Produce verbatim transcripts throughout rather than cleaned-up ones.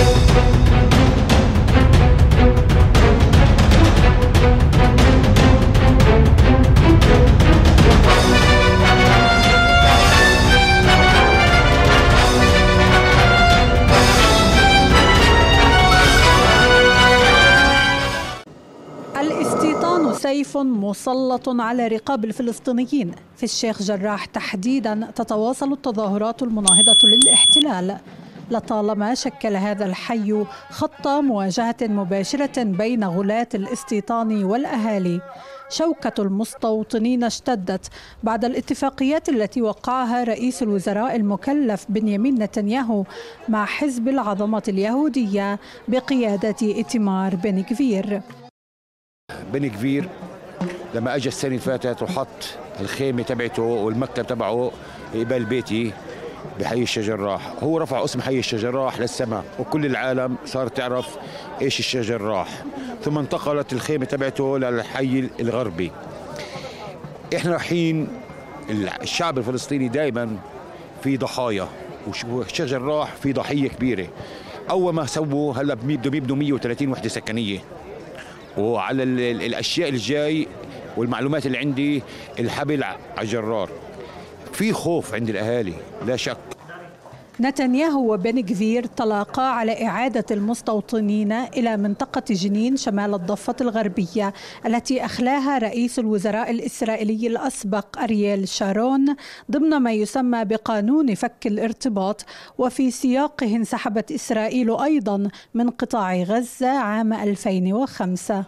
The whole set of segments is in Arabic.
الاستيطان سيف مسلط على رقاب الفلسطينيين. في الشيخ جراح تحديدا تتواصل التظاهرات المناهضة للاحتلال. لطالما شكل هذا الحي خط مواجهة مباشرة بين غلاة الاستيطان والأهالي. شوكة المستوطنين اشتدت بعد الاتفاقيات التي وقعها رئيس الوزراء المكلف بنيامين نتنياهو مع حزب العظمة اليهودية بقيادة إيتمار بن غفير. بن غفير لما اجى السنه اللي فاتت وحط الخيمه تبعته والمكتب تبعه قبال بيتي بحي الشيخ جراح، هو رفع اسم حي الشيخ جراح للسماء وكل العالم صارت تعرف ايش الشيخ جراح، ثم انتقلت الخيمه تبعته للحي الغربي. احنا رايحين، الشعب الفلسطيني دائما في ضحايا، والشيخ جراح في ضحيه كبيره. اول ما سووا هلا بدهم يبنوا مئة وثلاثين وحده سكنيه، وعلى الاشياء الجاي والمعلومات اللي عندي الحبل على الجرار. في خوف عند الاهالي لا شك. نتنياهو وبن غفير تلاقا على إعادة المستوطنين إلى منطقة جنين شمال الضفة الغربية التي أخلاها رئيس الوزراء الإسرائيلي الأسبق أرييل شارون ضمن ما يسمى بقانون فك الارتباط، وفي سياقه انسحبت إسرائيل أيضا من قطاع غزة عام ألفين وخمسة.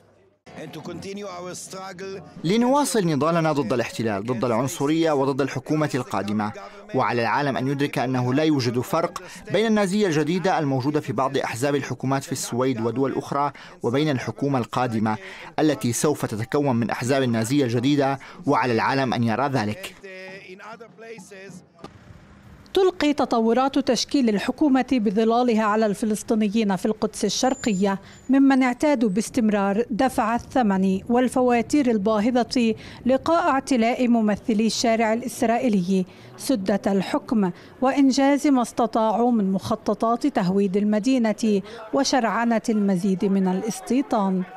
لنواصل نضالنا ضد الاحتلال، ضد العنصرية وضد الحكومة القادمة، وعلى العالم أن يدرك أنه لا يوجد فرق بين النازية الجديدة الموجودة في بعض أحزاب الحكومات في السويد ودول أخرى وبين الحكومة القادمة التي سوف تتكون من أحزاب النازية الجديدة، وعلى العالم أن يرى ذلك. تلقي تطورات تشكيل الحكومة بظلالها على الفلسطينيين في القدس الشرقية، ممن اعتادوا باستمرار دفع الثمن والفواتير الباهظة لقاء اعتلاء ممثلي الشارع الإسرائيلي سدة الحكم وإنجاز ما استطاعوا من مخططات تهويد المدينة وشرعنة المزيد من الاستيطان.